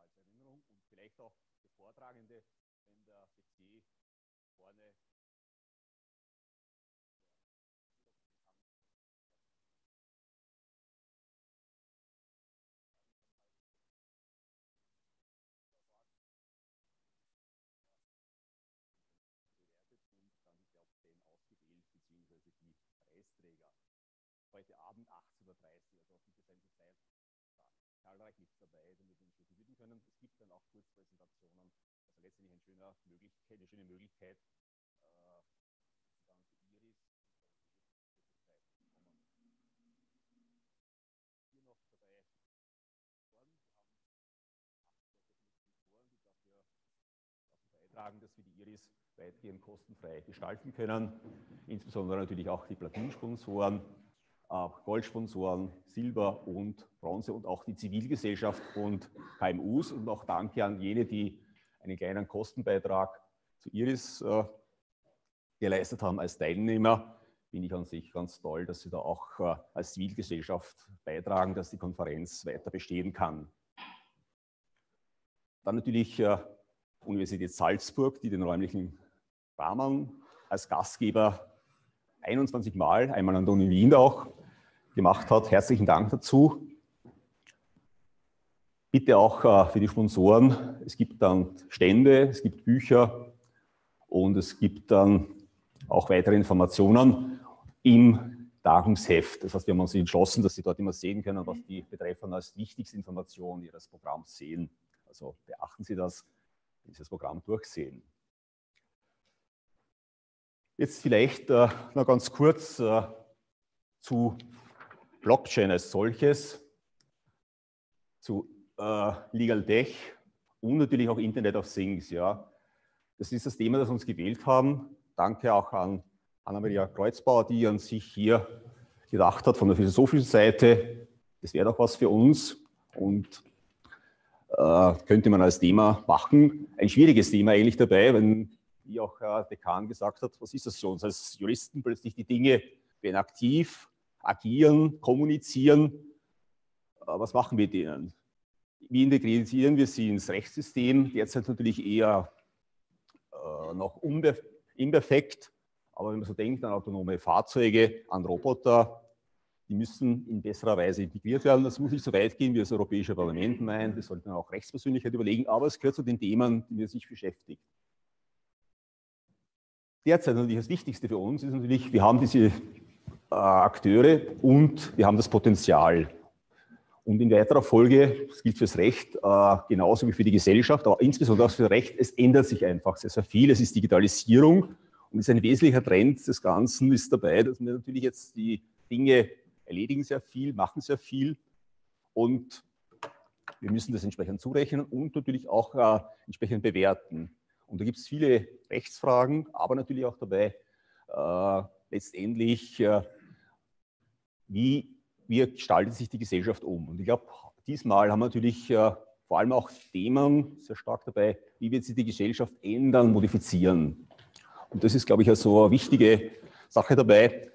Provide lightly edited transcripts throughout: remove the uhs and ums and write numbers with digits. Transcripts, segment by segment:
als Erinnerung und vielleicht auch der Vortragende, wenn der PC vorne beziehungsweise die Preisträger. Heute Abend 18:30 Uhr, also bitte seien Sie Zeit zahlreich mit dabei, damit wir uns gewidmen können. Es gibt dann auch Kurzpräsentationen, also letztendlich eine schöne Möglichkeit, dann für Iris hier noch dabei die dafür beitragen, dass wir die Iris weitgehend kostenfrei gestalten können. Insbesondere natürlich auch die Platinsponsoren, Goldsponsoren, Silber und Bronze und auch die Zivilgesellschaft und KMUs. Und auch danke an jene, die einen kleinen Kostenbeitrag zu Iris geleistet haben als Teilnehmer. Finde ich an sich ganz toll, dass Sie da auch als Zivilgesellschaft beitragen, dass die Konferenz weiter bestehen kann. Dann natürlich Universität Salzburg, die den räumlichen Rahmen als Gastgeber 21 Mal, einmal an der Uni Wien auch, gemacht hat. Herzlichen Dank dazu. Bitte auch für die Sponsoren. Es gibt dann Stände, es gibt Bücher und es gibt dann auch weitere Informationen im Tagungsheft. Das heißt, wir haben uns entschlossen, dass Sie dort immer sehen können, was die Betreffenden als wichtigste Information Ihres Programms sehen. Also beachten Sie das, wenn Sie das Programm durchsehen. Jetzt vielleicht noch ganz kurz zu Blockchain als solches, zu Legal Tech und natürlich auch Internet of Things. Ja. Das ist das Thema, das wir uns gewählt haben. Danke auch an Anna-Maria Kreuzbauer, die an sich hier gedacht hat von der philosophischen Seite. Das wäre doch was für uns und könnte man als Thema machen. Ein schwieriges Thema eigentlich dabei, wenn, wie auch Herr Dekan gesagt hat, was ist das für uns als Juristen, plötzlich die Dinge werden aktiv, agieren, kommunizieren. Was machen wir denen? Wie integrieren wir sie ins Rechtssystem? Derzeit natürlich eher noch imperfekt, aber wenn man so denkt an autonome Fahrzeuge, an Roboter, die müssen in besserer Weise integriert werden. Das muss nicht so weit gehen, wie das Europäische Parlament meint. Wir sollten auch Rechtspersönlichkeit überlegen, aber es gehört zu den Themen, die wir sich beschäftigen. Derzeit natürlich das Wichtigste für uns ist natürlich, wir haben diese Akteure und wir haben das Potenzial. Und in weiterer Folge, das gilt fürs Recht genauso wie für die Gesellschaft, aber insbesondere auch für Recht, es ändert sich einfach sehr, sehr viel. Es ist Digitalisierung und ist ein wesentlicher Trend des Ganzen ist dabei, dass wir natürlich jetzt die Dinge erledigen sehr viel, machen sehr viel und wir müssen das entsprechend zurechnen und natürlich auch entsprechend bewerten. Und da gibt es viele Rechtsfragen, aber natürlich auch dabei letztendlich, wie gestaltet sich die Gesellschaft um. Und ich glaube, diesmal haben wir natürlich vor allem auch Themen sehr stark dabei, wie wird sich die Gesellschaft ändern, modifizieren. Und das ist, glaube ich, also eine wichtige Sache dabei.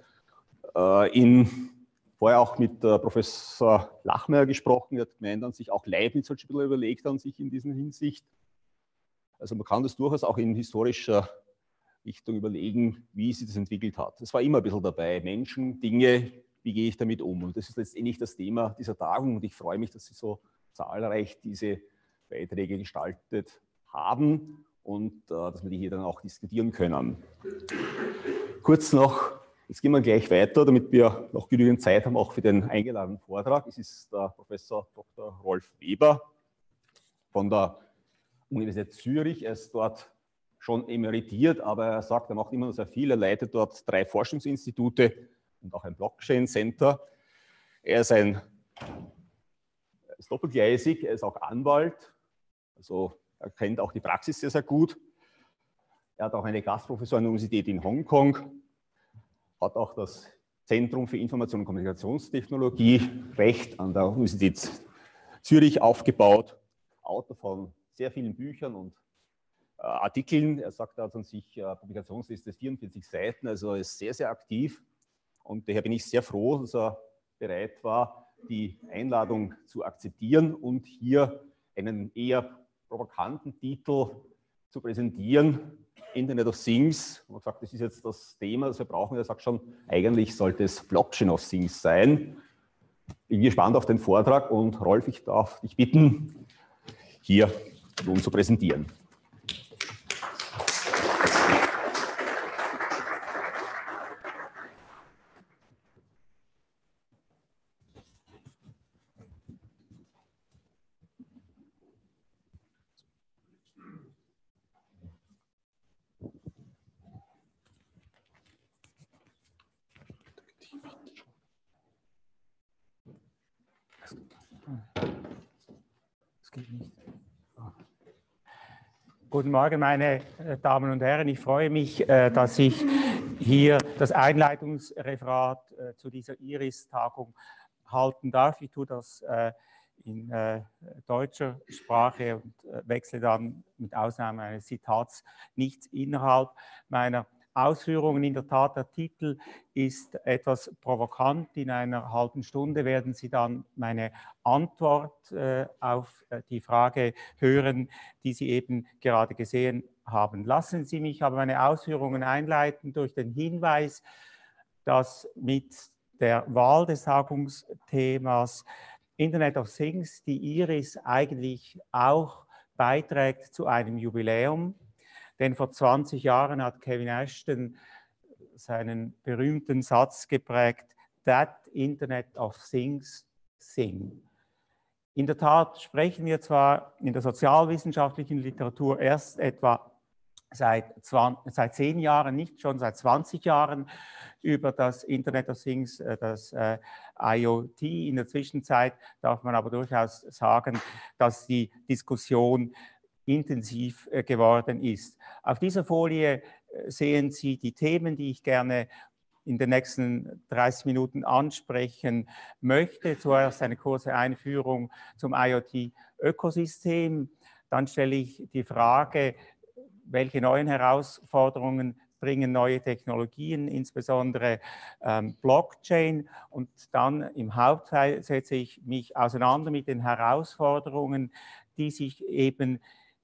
Vorher auch mit Professor Lachmeier gesprochen, er hat gemeint, an sich auch Leibniz hat schon ein bisschen überlegt an sich in dieser Hinsicht. Also man kann das durchaus auch in historischer Richtung überlegen, wie sich das entwickelt hat. Es war immer ein bisschen dabei, Menschen, Dinge, wie gehe ich damit um? Und das ist letztendlich das Thema dieser Tagung und ich freue mich, dass Sie so zahlreich diese Beiträge gestaltet haben und dass wir die hier dann auch diskutieren können. Kurz noch, jetzt gehen wir gleich weiter, damit wir noch genügend Zeit haben, auch für den eingeladenen Vortrag. Es ist der Professor Dr. Rolf Weber von der Universität Zürich. Er ist dort schon emeritiert, aber er sagt, er macht immer noch sehr viel. Er leitet dort 3 Forschungsinstitute und auch ein Blockchain-Center. Er ist doppelgleisig, er ist auch Anwalt, also er kennt auch die Praxis sehr, sehr gut. Er hat auch eine Gastprofessur an der Universität in Hongkong, hat auch das Zentrum für Information- und Kommunikationstechnologie, Recht an der Universität Zürich aufgebaut, Autor von sehr vielen Büchern und Artikeln. Er sagt, er hat an sich Publikationsliste 44 Seiten, also er ist sehr, sehr aktiv. Und daher bin ich sehr froh, dass er bereit war, die Einladung zu akzeptieren und hier einen eher provokanten Titel zu präsentieren. Internet of Things. Man sagt, das ist jetzt das Thema, das wir brauchen. Er sagt schon, eigentlich sollte es Blockchain of Things sein. Ich bin gespannt auf den Vortrag und Rolf, ich darf dich bitten, hier nun zu präsentieren. Das geht nicht. Guten Morgen, meine Damen und Herren. Ich freue mich, dass ich hier das Einleitungsreferat zu dieser IRIS-Tagung halten darf. Ich tue das in deutscher Sprache und wechsle dann mit Ausnahme eines Zitats nichts innerhalb meiner Ausführungen. In der Tat, der Titel ist etwas provokant. In einer halben Stunde werden Sie dann meine Antwort auf die Frage hören, die Sie eben gerade gesehen haben. Lassen Sie mich aber meine Ausführungen einleiten durch den Hinweis, dass mit der Wahl des Tagungsthemas Internet of Things die IRIS eigentlich auch beiträgt zu einem Jubiläum. Denn vor 20 Jahren hat Kevin Ashton seinen berühmten Satz geprägt, "That Internet of Things Thing." In der Tat sprechen wir zwar in der sozialwissenschaftlichen Literatur erst etwa seit 10 Jahren, nicht schon seit 20 Jahren, über das Internet of Things, das IoT. In der Zwischenzeit darf man aber durchaus sagen, dass die Diskussion intensiv geworden ist. Auf dieser Folie sehen Sie die Themen, die ich gerne in den nächsten 30 Minuten ansprechen möchte. Zuerst eine kurze Einführung zum IoT-Ökosystem. Dann stelle ich die Frage, welche neuen Herausforderungen bringen neue Technologien, insbesondere Blockchain. Und dann im Hauptteil setze ich mich auseinander mit den Herausforderungen, die sich eben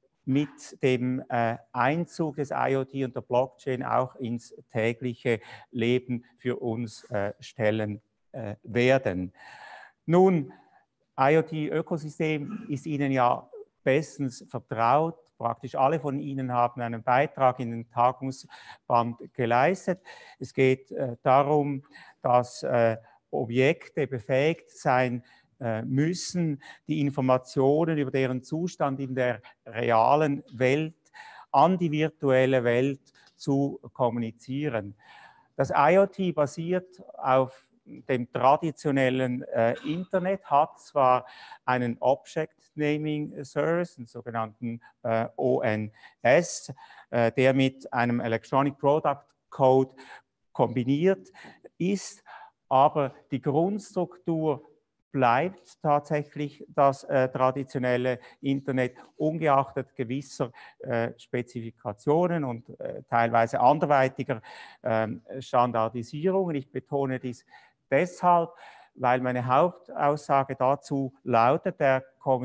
mit dem Einzug des IoT und der Blockchain auch ins tägliche Leben für uns stellen werden. Nun, IoT-Ökosystem ist Ihnen ja bestens vertraut. Praktisch alle von Ihnen haben einen Beitrag in den Tagungsband geleistet. Es geht darum, dass Objekte befähigt sein müssen, die Informationen über deren Zustand in der realen Welt an die virtuelle Welt zu kommunizieren. Das IoT basiert auf dem traditionellen Internet, hat zwar einen Object Naming Service, einen sogenannten ONS, der mit einem Electronic Product Code kombiniert ist, aber die Grundstruktur bleibt tatsächlich das traditionelle Internet, ungeachtet gewisser Spezifikationen und teilweise anderweitiger Standardisierungen. Ich betone dies deshalb, weil meine Hauptaussage dazu lautet, der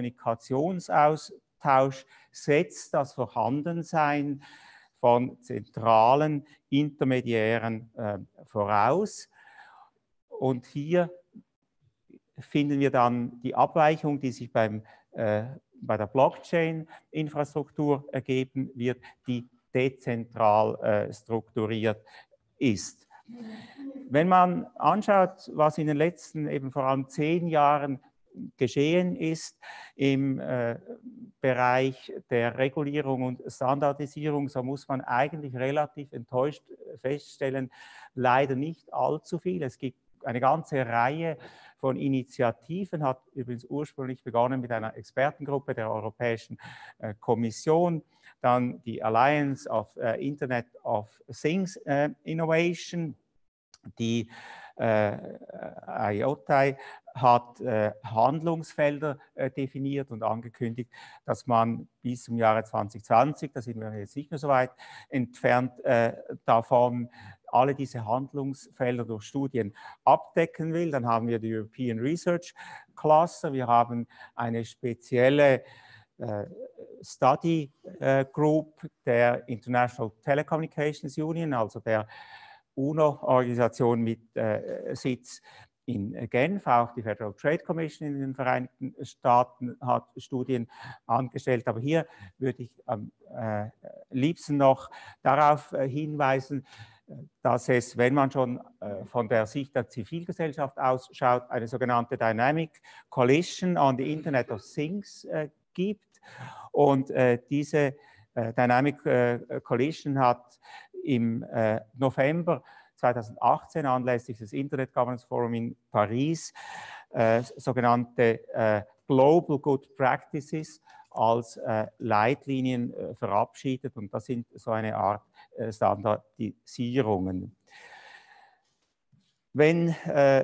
Kommunikationsaustausch setzt das Vorhandensein von zentralen Intermediären voraus. Und hier finden wir dann die Abweichung, die sich bei der Blockchain-Infrastruktur ergeben wird, die dezentral strukturiert ist. Wenn man anschaut, was in den letzten eben vor allem 10 Jahren geschehen ist im Bereich der Regulierung und Standardisierung, so muss man eigentlich relativ enttäuscht feststellen, leider nicht allzu viel. Es gibt eine ganze Reihe von Initiativen, hat übrigens ursprünglich begonnen mit einer Expertengruppe der Europäischen Kommission, dann die Alliance of Internet of Things Innovation, die IoT hat Handlungsfelder definiert und angekündigt, dass man bis zum Jahre 2020, da sind wir jetzt nicht mehr so weit entfernt davon, alle diese Handlungsfelder durch Studien abdecken will. Dann haben wir die European Research Cluster, wir haben eine spezielle Study Group der International Telecommunications Union, also der UNO-Organisation mit Sitz in Genf. Auch die Federal Trade Commission in den Vereinigten Staaten hat Studien angestellt. Aber hier würde ich am liebsten noch darauf hinweisen, dass es, wenn man schon von der Sicht der Zivilgesellschaft ausschaut, eine sogenannte Dynamic Coalition on the Internet of Things gibt. Und diese Dynamic Coalition hat im November 2018 anlässlich des Internet Governance Forum in Paris sogenannte Global Good Practices als Leitlinien verabschiedet, und das sind so eine Art Standardisierungen. Wenn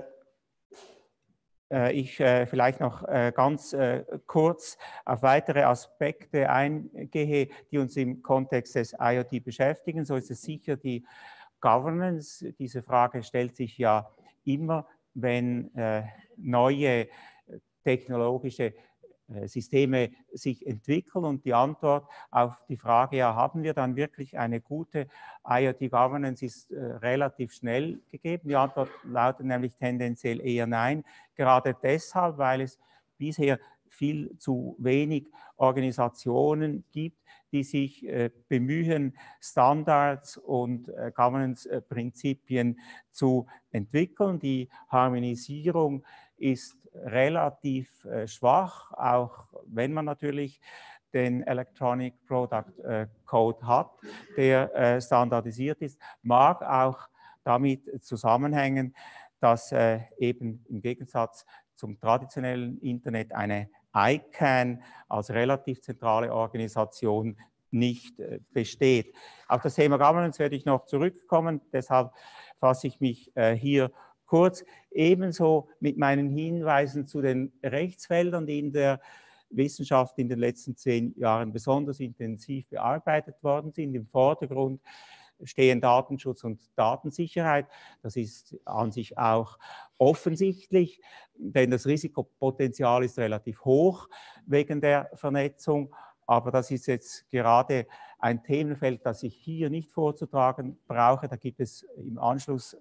ich vielleicht noch ganz kurz auf weitere Aspekte eingehe, die uns im Kontext des IoT beschäftigen, so ist es sicher die Governance. Diese Frage stellt sich ja immer, wenn neue technologische Systeme sich entwickeln, und die Antwort auf die Frage, ja, haben wir dann wirklich eine gute IoT-Governance, ist relativ schnell gegeben. Die Antwort lautet nämlich tendenziell eher nein, gerade deshalb, weil es bisher viel zu wenig Organisationen gibt, die sich bemühen, Standards und Governance-Prinzipien zu entwickeln. Die Harmonisierung ist relativ schwach, auch wenn man natürlich den Electronic Product Code hat, der standardisiert ist, mag auch damit zusammenhängen, dass eben im Gegensatz zum traditionellen Internet eine ICANN als relativ zentrale Organisation nicht besteht. Auf das Thema Governance werde ich noch zurückkommen, deshalb fasse ich mich hier kurz, ebenso mit meinen Hinweisen zu den Rechtsfeldern, die in der Wissenschaft in den letzten 10 Jahren besonders intensiv bearbeitet worden sind. Im Vordergrund stehen Datenschutz und Datensicherheit. Das ist an sich auch offensichtlich, denn das Risikopotenzial ist relativ hoch wegen der Vernetzung. Aber das ist jetzt gerade ein Themenfeld, das ich hier nicht vorzutragen brauche. Da gibt es im Anschluss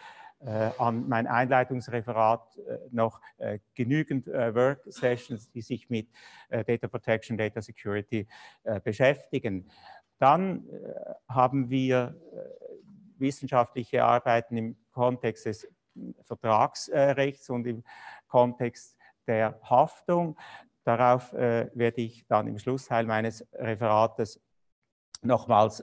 an mein Einleitungsreferat noch genügend Work-Sessions, die sich mit Data Protection, Data Security beschäftigen. Dann haben wir wissenschaftliche Arbeiten im Kontext des Vertragsrechts und im Kontext der Haftung. Darauf werde ich dann im Schlussteil meines Referates nochmals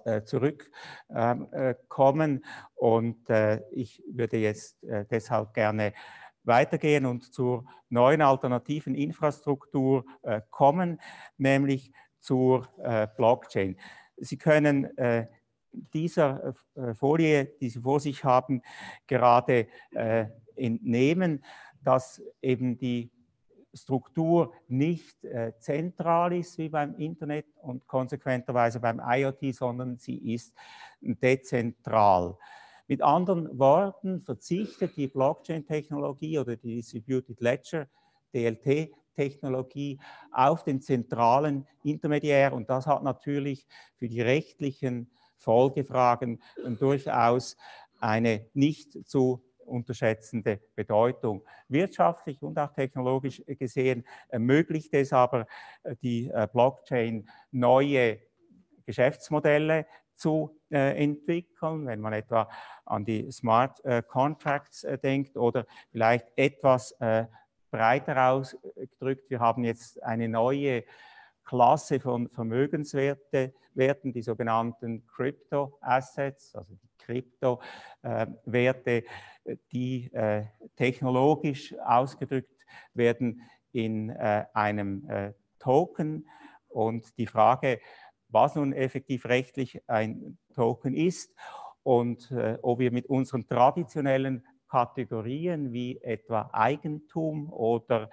zurückkommen, und ich würde jetzt deshalb gerne weitergehen und zur neuen alternativen Infrastruktur kommen, nämlich zur Blockchain. Sie können dieser Folie, die Sie vor sich haben, gerade entnehmen, dass eben die Struktur nicht zentral ist wie beim Internet und konsequenterweise beim IoT, sondern sie ist dezentral. Mit anderen Worten verzichtet die Blockchain-Technologie oder die Distributed Ledger, DLT-Technologie, auf den zentralen Intermediär, und das hat natürlich für die rechtlichen Folgefragen durchaus eine nicht zu unterschätzende Bedeutung. Wirtschaftlich und auch technologisch gesehen ermöglicht es aber die Blockchain, neue Geschäftsmodelle zu entwickeln, wenn man etwa an die Smart Contracts denkt, oder vielleicht etwas breiter ausgedrückt. Wir haben jetzt eine neue Klasse von Vermögenswerten, die sogenannten Crypto Assets, also die Kryptowerte, die technologisch ausgedrückt werden in einem Token. Und die Frage, was nun effektiv rechtlich ein Token ist und ob wir mit unseren traditionellen Kategorien wie etwa Eigentum oder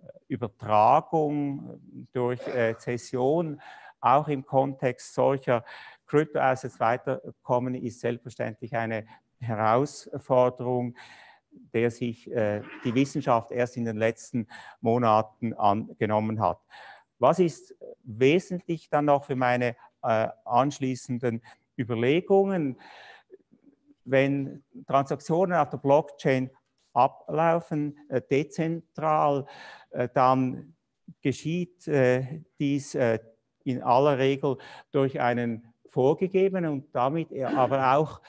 Übertragung durch Zession auch im Kontext solcher Crypto-Assets weiterkommen, ist selbstverständlich eine Herausforderung, der sich die Wissenschaft erst in den letzten Monaten angenommen hat. Was ist wesentlich dann noch für meine anschließenden Überlegungen? Wenn Transaktionen auf der Blockchain ablaufen, dezentral, dann geschieht dies in aller Regel durch einen vorgegebenen und damit aber auch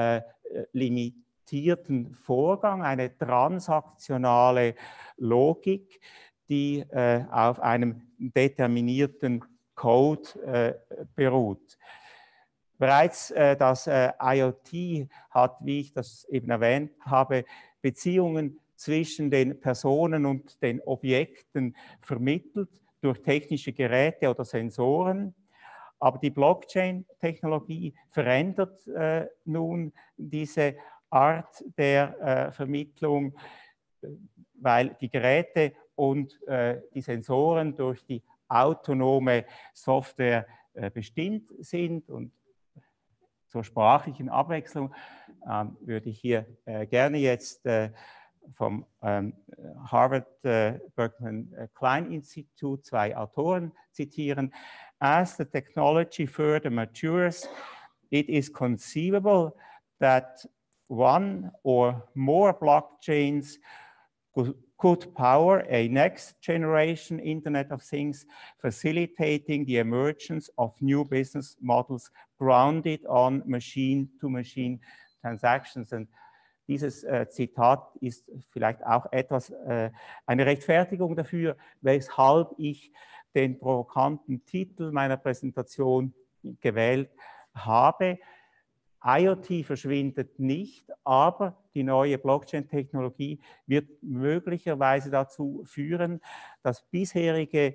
limitierten Vorgang, eine transaktionale Logik, die auf einem determinierten Code beruht. Bereits das IoT hat, wie ich das eben erwähnt habe, Beziehungen zwischen den Personen und den Objekten vermittelt durch technische Geräte oder Sensoren. Aber die Blockchain-Technologie verändert nun diese Art der Vermittlung, weil die Geräte und die Sensoren durch die autonome Software bestimmt sind. Und zur sprachlichen Abwechslung würde ich hier gerne jetzt vom Harvard Berkman Klein Institut 2 Autoren zitieren. As the technology further matures, it is conceivable that one or more blockchains could power a next generation Internet of Things, facilitating the emergence of new business models grounded on machine-to-machine transactions. Und dieses Zitat ist vielleicht auch etwas eine Rechtfertigung dafür, weshalb ich den provokanten Titel meiner Präsentation gewählt habe. IoT verschwindet nicht, aber die neue Blockchain-Technologie wird möglicherweise dazu führen, dass bisherige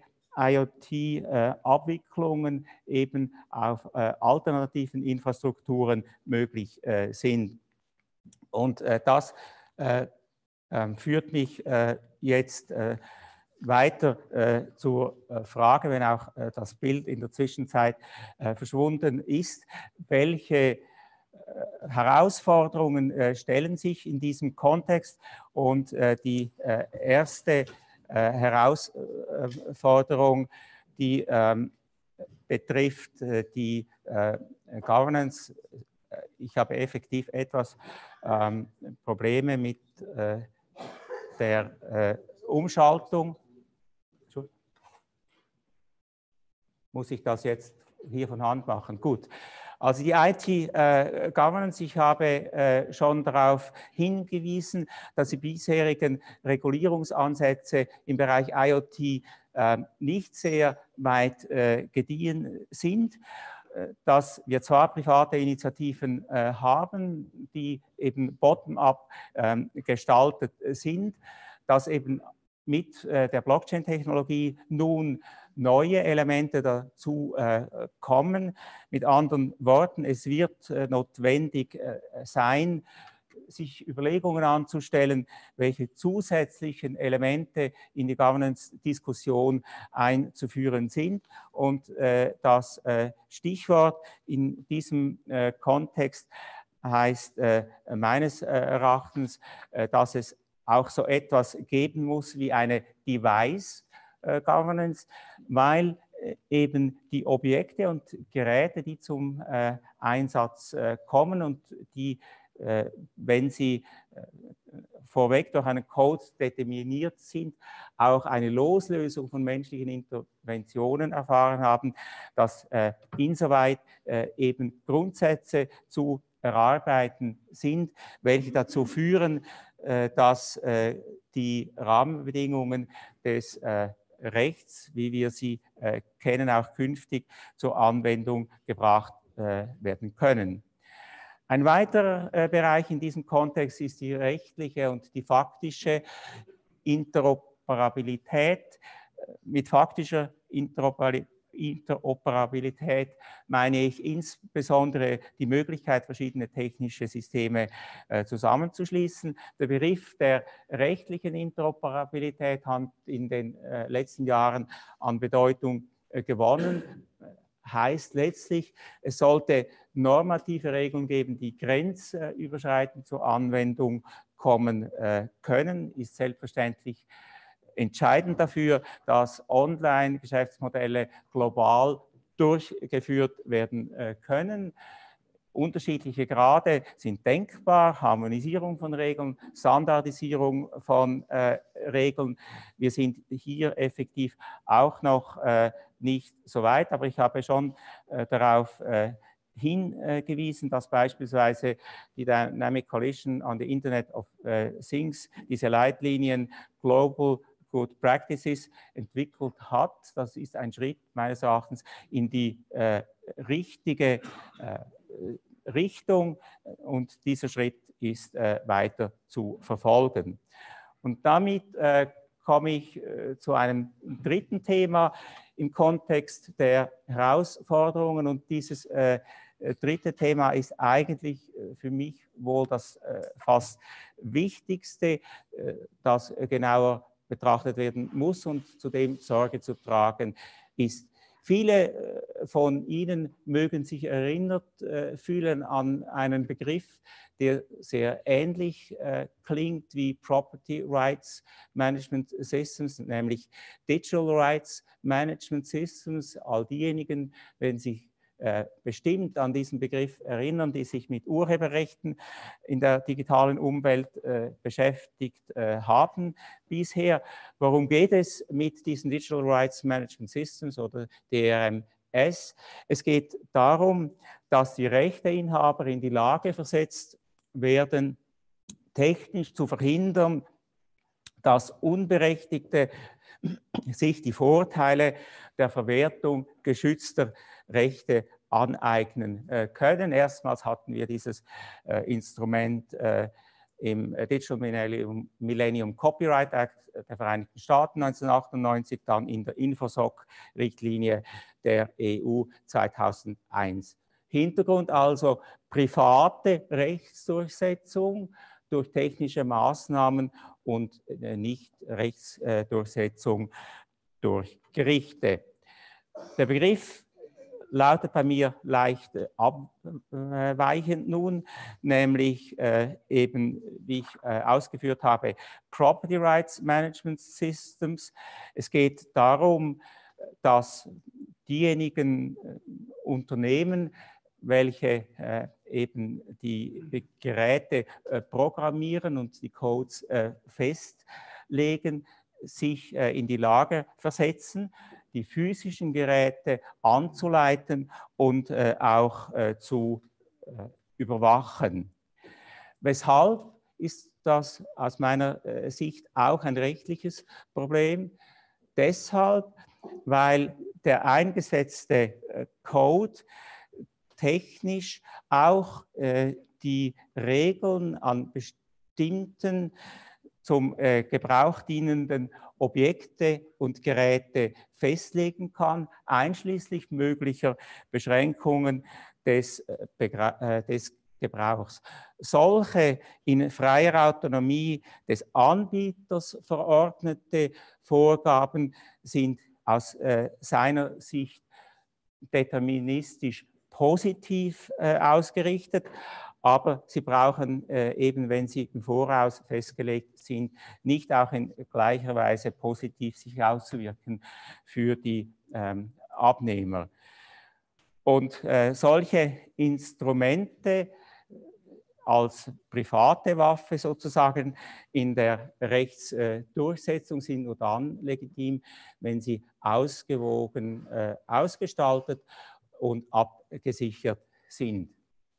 IoT-Abwicklungen eben auf alternativen Infrastrukturen möglich sind. Und das führt mich jetzt weiter zur Frage, wenn auch das Bild in der Zwischenzeit verschwunden ist, welche Herausforderungen stellen sich in diesem Kontext. Und die erste Herausforderung, die betrifft die Governance. Ich habe effektiv etwas Probleme mit der Umschaltung. Muss ich das jetzt hier von Hand machen? Gut. Also die IT-Governance, ich habe schon darauf hingewiesen, dass die bisherigen Regulierungsansätze im Bereich IoT nicht sehr weit gediehen sind, dass wir zwar private Initiativen haben, die eben bottom-up gestaltet sind, dass eben mit der Blockchain-Technologie nun neue Elemente dazu kommen. Mit anderen Worten, es wird notwendig sein, sich Überlegungen anzustellen, welche zusätzlichen Elemente in die Governance-Diskussion einzuführen sind. Und das Stichwort in diesem Kontext heißt meines Erachtens, dass es auch so etwas geben muss wie eine Device-Governance, weil eben die Objekte und Geräte, die zum Einsatz kommen und die, wenn sie vorweg durch einen Code determiniert sind, auch eine Loslösung von menschlichen Interventionen erfahren haben, dass insoweit eben Grundsätze zu erarbeiten sind, welche dazu führen, dass die Rahmenbedingungen des Rechts, wie wir sie kennen, auch künftig zur Anwendung gebracht werden können. Ein weiterer Bereich in diesem Kontext ist die rechtliche und die faktische Interoperabilität. Mit faktischer Interoperabilität meine ich insbesondere die Möglichkeit, verschiedene technische Systeme zusammenzuschließen. Der Begriff der rechtlichen Interoperabilität hat in den letzten Jahren an Bedeutung gewonnen. Heißt letztlich, es sollte normative Regeln geben, die grenzüberschreitend zur Anwendung kommen können, ist selbstverständlich entscheidend dafür, dass Online-Geschäftsmodelle global durchgeführt werden können. Unterschiedliche Grade sind denkbar, Harmonisierung von Regeln, Standardisierung von Regeln. Wir sind hier effektiv auch noch nicht so weit, aber ich habe schon darauf hingewiesen, dass beispielsweise die Dynamic Coalition on the Internet of Things diese Leitlinien Global Good Practices entwickelt hat. Das ist ein Schritt meines Erachtens in die richtige Richtung und dieser Schritt ist weiter zu verfolgen. Und damit komme ich zu einem dritten Thema im Kontext der Herausforderungen und dieses dritte Thema ist eigentlich für mich wohl das fast Wichtigste, das genauer betrachtet werden muss und zu dem Sorge zu tragen ist. Viele von Ihnen mögen sich erinnert fühlen an einen Begriff, der sehr ähnlich klingt wie Property Rights Management Systems, nämlich Digital Rights Management Systems. All diejenigen, wenn Sie bestimmt an diesen Begriff erinnern, die sich mit Urheberrechten in der digitalen Umwelt beschäftigt haben bisher. Worum geht es mit diesen Digital Rights Management Systems oder DRMS? Es geht darum, dass die Rechteinhaber in die Lage versetzt werden, technisch zu verhindern, dass Unberechtigte sich die Vorteile der Verwertung geschützter Rechte aneignen können. Erstmals hatten wir dieses Instrument im Digital Millennium Copyright Act der Vereinigten Staaten 1998, dann in der Infosoc-Richtlinie der EU 2001. Hintergrund also private Rechtsdurchsetzung durch technische Maßnahmen und nicht Rechtsdurchsetzung durch Gerichte. Der Begriff lautet bei mir leicht abweichend nun, nämlich eben, wie ich ausgeführt habe, Property Rights Management Systems. Es geht darum, dass diejenigen Unternehmen, welche eben die Geräte programmieren und die Codes festlegen, sich in die Lage versetzen, die physischen Geräte anzuleiten und auch zu überwachen. Weshalb ist das aus meiner Sicht auch ein rechtliches Problem? Deshalb, weil der eingesetzte Code technisch auch die Regeln an bestimmten zum Gebrauch dienenden Objekte und Geräte festlegen kann, einschließlich möglicher Beschränkungen des Gebrauchs. Solche in freier Autonomie des Anbieters verordnete Vorgaben sind aus seiner Sicht deterministisch positiv ausgerichtet, aber sie brauchen eben, wenn sie im Voraus festgelegt sind, nicht auch in gleicher Weise positiv sich auszuwirken für die Abnehmer. Und solche Instrumente als private Waffe sozusagen in der Rechtsdurchsetzung sind nur dann legitim, wenn sie ausgewogen ausgestaltet und abgesichert sind.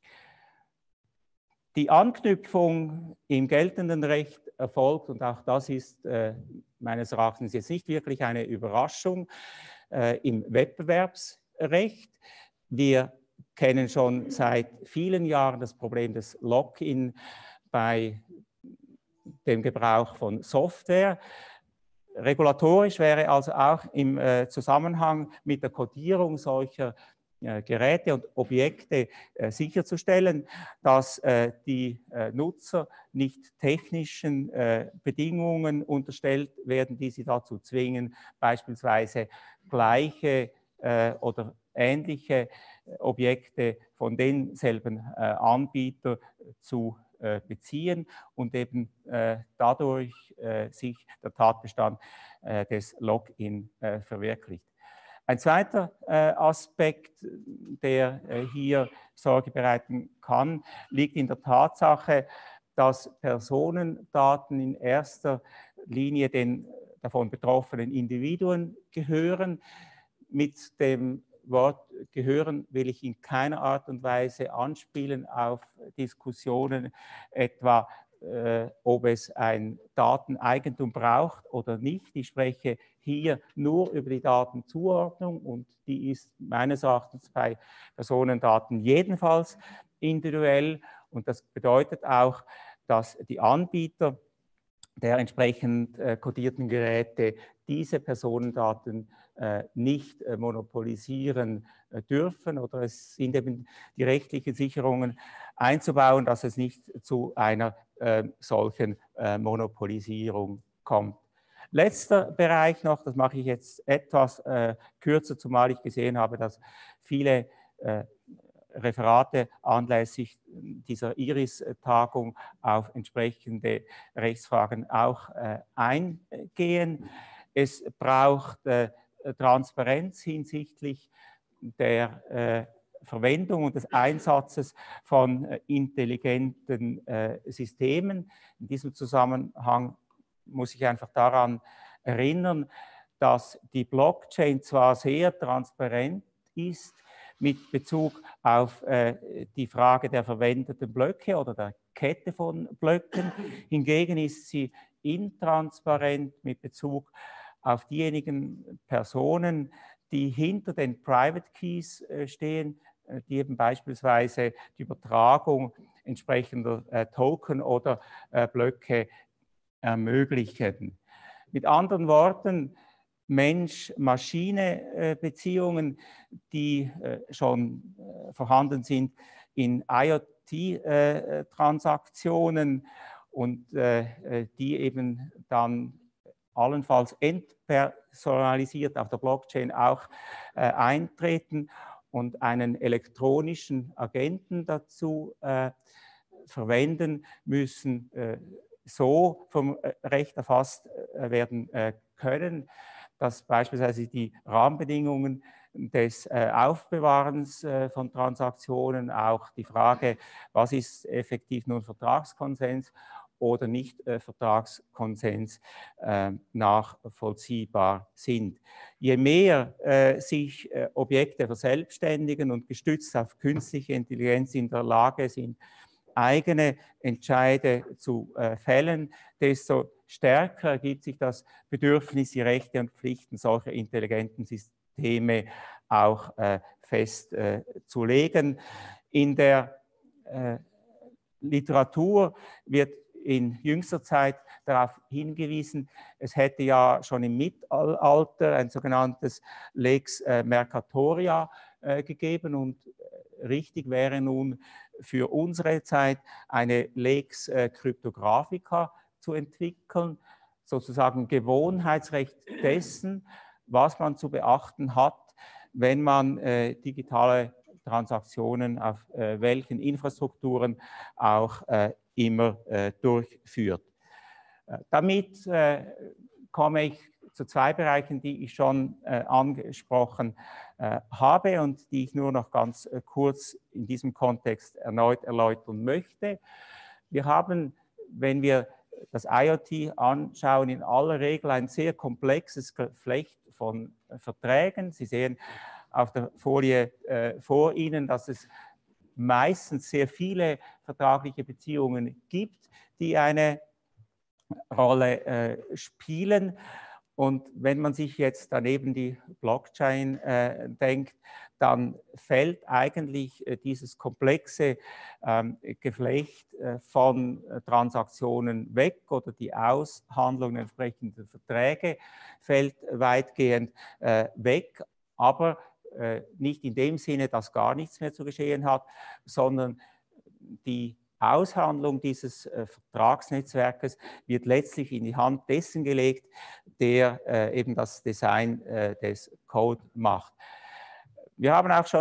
Die Anknüpfung im geltenden Recht erfolgt, und auch das ist meines Erachtens jetzt nicht wirklich eine Überraschung, im Wettbewerbsrecht. Wir kennen schon seit vielen Jahren das Problem des Lock-in bei dem Gebrauch von Software. Regulatorisch wäre also auch im Zusammenhang mit der Kodierung solcher Geräte und Objekte sicherzustellen, dass die Nutzer nicht technischen Bedingungen unterstellt werden, die sie dazu zwingen, beispielsweise gleiche oder ähnliche Objekte von denselben Anbietern zu beziehen und eben dadurch sich der Tatbestand des Login verwirklicht. Ein zweiter Aspekt, der hier Sorge bereiten kann, liegt in der Tatsache, dass Personendaten in erster Linie den davon betroffenen Individuen gehören. Mit dem Wort gehören will ich in keiner Art und Weise anspielen auf Diskussionen etwa, ob es ein Dateneigentum braucht oder nicht. Ich spreche hier nur über die Datenzuordnung und die ist meines Erachtens bei Personendaten jedenfalls individuell und das bedeutet auch, dass die Anbieter der entsprechend kodierten Geräte diese Personendaten nicht monopolisieren dürfen oder es sind eben die rechtlichen Sicherungen einzubauen, dass es nicht zu einer solchen Monopolisierung kommt. Letzter Bereich noch, das mache ich jetzt etwas kürzer, zumal ich gesehen habe, dass viele Referate anlässlich dieser IRIS-Tagung auf entsprechende Rechtsfragen auch eingehen. Es braucht Transparenz hinsichtlich der Verwendung und des Einsatzes von intelligenten Systemen. In diesem Zusammenhang muss ich einfach daran erinnern, dass die Blockchain zwar sehr transparent ist, mit Bezug auf die Frage der verwendeten Blöcke oder der Kette von Blöcken. Hingegen ist sie intransparent mit Bezug auf diejenigen Personen, die hinter den Private Keys stehen, die eben beispielsweise die Übertragung entsprechender Token oder Blöcke ermöglichen. Mit anderen Worten, Mensch-Maschine-Beziehungen, die schon vorhanden sind in IoT-Transaktionen und die eben dann allenfalls entpersonalisiert auf der Blockchain auch eintreten und einen elektronischen Agenten dazu verwenden, müssen so vom Recht erfasst werden können, dass beispielsweise die Rahmenbedingungen des Aufbewahrens von Transaktionen, auch die Frage, was ist effektiv nun Vertragskonsens oder nicht Vertragskonsens, nachvollziehbar sind. Je mehr sich Objekte verselbstständigen und gestützt auf künstliche Intelligenz in der Lage sind, eigene Entscheide zu fällen, desto stärker ergibt sich das Bedürfnis, die Rechte und Pflichten solcher intelligenten Systeme auch festzulegen. In der Literatur wird in jüngster Zeit darauf hingewiesen, es hätte ja schon im Mittelalter ein sogenanntes Lex Mercatoria gegeben und richtig wäre nun für unsere Zeit eine Lex Cryptographica zu entwickeln, sozusagen Gewohnheitsrecht dessen, was man zu beachten hat, wenn man digitale Transaktionen auf welchen Infrastrukturen auch immer durchführt. Damit komme ich zu zwei Bereichen, die ich schon angesprochen habe und die ich nur noch ganz kurz in diesem Kontext erneut erläutern möchte. Wir haben, wenn wir das IoT anschauen, in aller Regel ein sehr komplexes Geflecht von Verträgen. Sie sehen auf der Folie vor Ihnen, dass es meistens sehr viele vertragliche Beziehungen gibt, die eine Rolle spielen. Und wenn man sich jetzt daneben die Blockchain denkt, dann fällt eigentlich dieses komplexe Geflecht von Transaktionen weg oder die Aushandlung entsprechender Verträge fällt weitgehend weg, aber nicht in dem Sinne, dass gar nichts mehr zu geschehen hat, sondern die Aushandlung dieses Vertragsnetzwerkes wird letztlich in die Hand dessen gelegt, der eben das Design des Code macht. Wir haben auch schon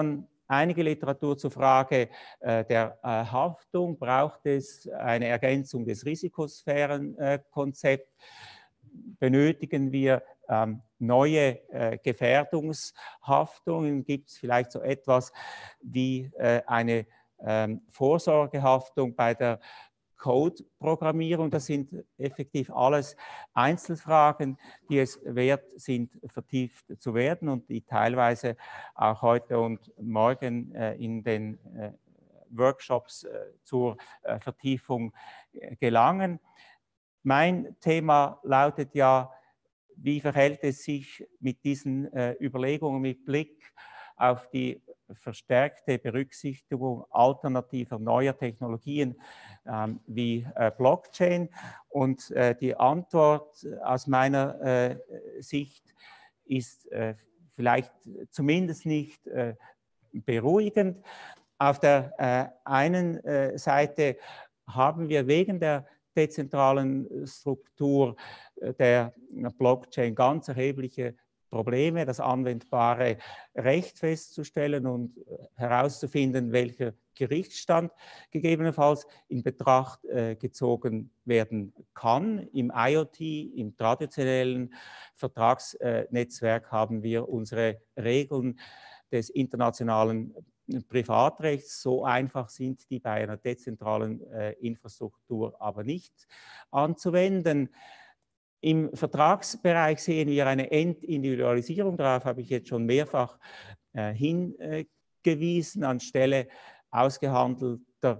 einige Literatur zur Frage der Haftung. Braucht es eine Ergänzung des Risikosphärenkonzepts? Benötigen wir neue Gefährdungshaftungen? Gibt es vielleicht so etwas wie eine Vorsorgehaftung bei der Code-Programmierung? Das sind effektiv alles Einzelfragen, die es wert sind, vertieft zu werden und die teilweise auch heute und morgen in den Workshops zur Vertiefung gelangen. Mein Thema lautet ja, wie verhält es sich mit diesen Überlegungen mit Blick auf die verstärkte Berücksichtigung alternativer neuer Technologien wie Blockchain? Und die Antwort aus meiner Sicht ist vielleicht zumindest nicht beruhigend. Auf der einen Seite haben wir wegen der dezentralen Struktur der Blockchain ganz erhebliche Probleme, das anwendbare Recht festzustellen und herauszufinden, welcher Gerichtsstand gegebenenfalls in Betracht gezogen werden kann. Im IoT, im traditionellen Vertragsnetzwerk haben wir unsere Regeln des internationalen Privatrechts. So einfach sind die bei einer dezentralen Infrastruktur aber nicht anzuwenden. Im Vertragsbereich sehen wir eine Entindividualisierung, darauf habe ich jetzt schon mehrfach hingewiesen, anstelle ausgehandelter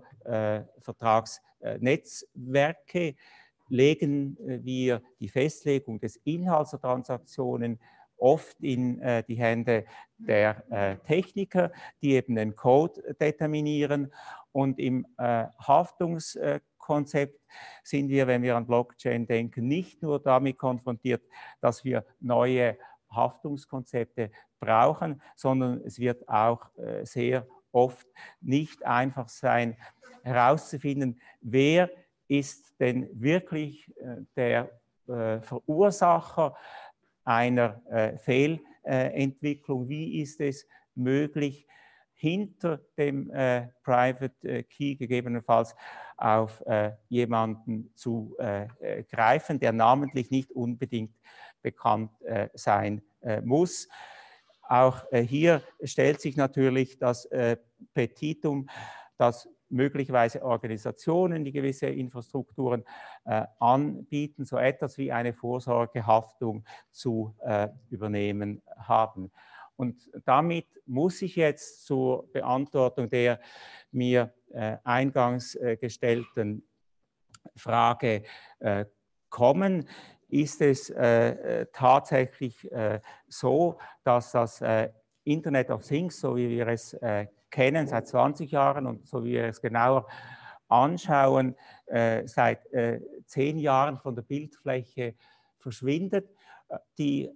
Vertragsnetzwerke legen wir die Festlegung des Inhalts der Transaktionen oft in die Hände der Techniker, die eben den Code determinieren. Und im Haftungskonzept sind wir, wenn wir an Blockchain denken, nicht nur damit konfrontiert, dass wir neue Haftungskonzepte brauchen, sondern es wird auch sehr oft nicht einfach sein, herauszufinden, wer ist denn wirklich der Verursacher einer Fehlentwicklung. Wie ist es möglich, hinter dem Private Key gegebenenfalls auf jemanden zu greifen, der namentlich nicht unbedingt bekannt sein muss. Auch hier stellt sich natürlich das Petitum, dass möglicherweise Organisationen, die gewisse Infrastrukturen anbieten, so etwas wie eine Vorsorgehaftung zu übernehmen haben. Und damit muss ich jetzt zur Beantwortung der mir eingangs gestellten Frage kommen. Ist es tatsächlich so, dass das Internet of Things, so wie wir es kennen seit 20 Jahren und so wie wir es genauer anschauen, seit 10 Jahren von der Bildfläche verschwindet? Die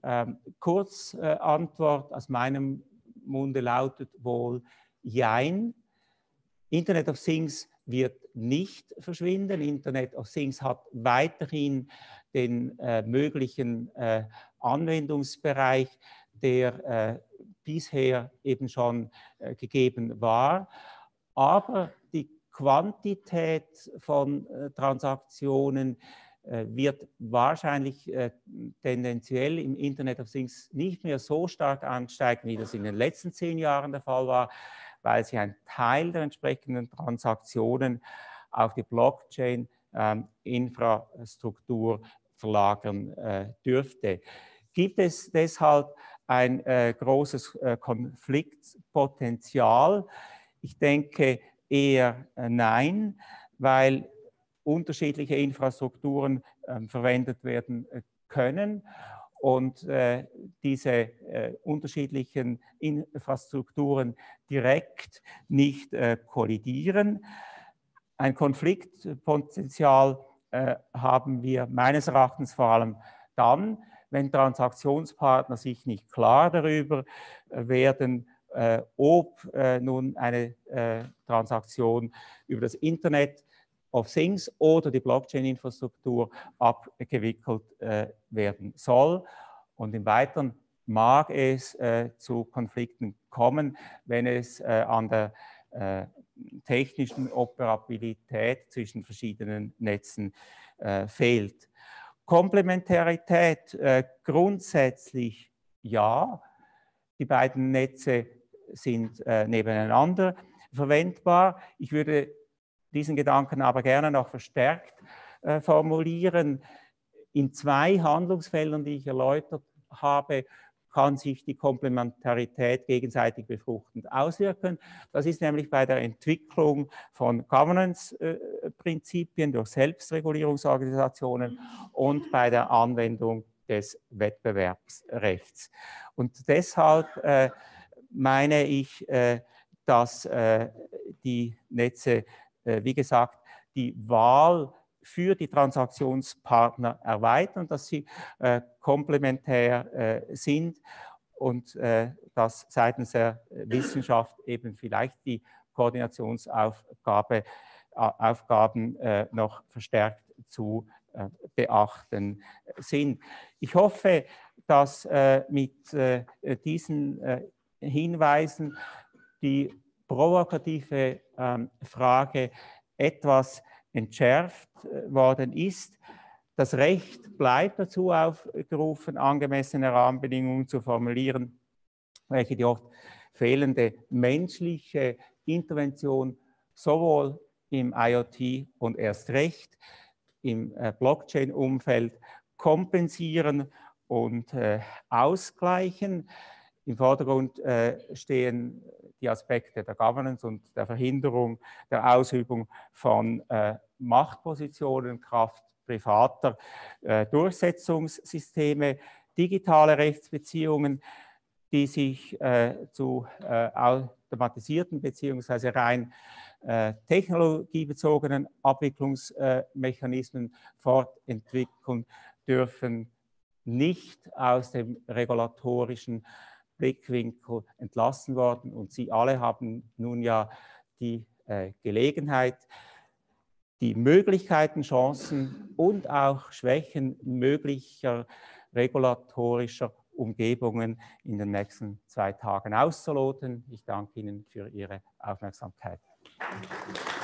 Kurzantwort aus meinem Munde lautet wohl Jein. Internet of Things wird nicht verschwinden. Internet of Things hat weiterhin den möglichen Anwendungsbereich, der bisher eben schon gegeben war. Aber die Quantität von Transaktionen wird wahrscheinlich tendenziell im Internet of Things nicht mehr so stark ansteigen, wie das in den letzten 10 Jahren der Fall war, weil sich ein Teil der entsprechenden Transaktionen auf die Blockchain-Infrastruktur verlagern dürfte. Gibt es deshalb ein großes Konfliktpotenzial? Ich denke eher nein, weil unterschiedliche Infrastrukturen verwendet werden können und diese unterschiedlichen Infrastrukturen direkt nicht kollidieren. Ein Konfliktpotenzial haben wir meines Erachtens vor allem dann, wenn Transaktionspartner sich nicht klar darüber werden, ob nun eine Transaktion über das Internet of Things oder die Blockchain-Infrastruktur abgewickelt werden soll. Und im Weiteren mag es zu Konflikten kommen, wenn es an der technischen Operabilität zwischen verschiedenen Netzen fehlt. Komplementarität grundsätzlich ja. Die beiden Netze sind nebeneinander verwendbar. Ich würde diesen Gedanken aber gerne noch verstärkt formulieren. In zwei Handlungsfeldern, die ich erläutert habe, kann sich die Komplementarität gegenseitig befruchtend auswirken. Das ist nämlich bei der Entwicklung von Governance-Prinzipien durch Selbstregulierungsorganisationen und bei der Anwendung des Wettbewerbsrechts. Und deshalb meine ich, dass die Netze, wie gesagt, die Wahl für die Transaktionspartner erweitern, dass sie komplementär sind und dass seitens der Wissenschaft eben vielleicht die Koordinationsaufgaben noch verstärkt zu beachten sind. Ich hoffe, dass mit diesen Hinweisen die provokative Frage etwas entschärft worden ist. Das Recht bleibt dazu aufgerufen, angemessene Rahmenbedingungen zu formulieren, welche die oft fehlende menschliche Intervention sowohl im IoT und erst recht im Blockchain-Umfeld kompensieren und ausgleichen. Im Vordergrund stehen die Aspekte der Governance und der Verhinderung der Ausübung von Machtpositionen kraft privater Durchsetzungssysteme, digitale Rechtsbeziehungen, die sich zu automatisierten bzw. rein technologiebezogenen Abwicklungsmechanismen fortentwickeln dürfen, nicht aus dem regulatorischen Blickwinkel entlassen worden. Und Sie alle haben nun ja die Gelegenheit, die Möglichkeiten, Chancen und auch Schwächen möglicher regulatorischer Umgebungen in den nächsten 2 Tagen auszuloten. Ich danke Ihnen für Ihre Aufmerksamkeit.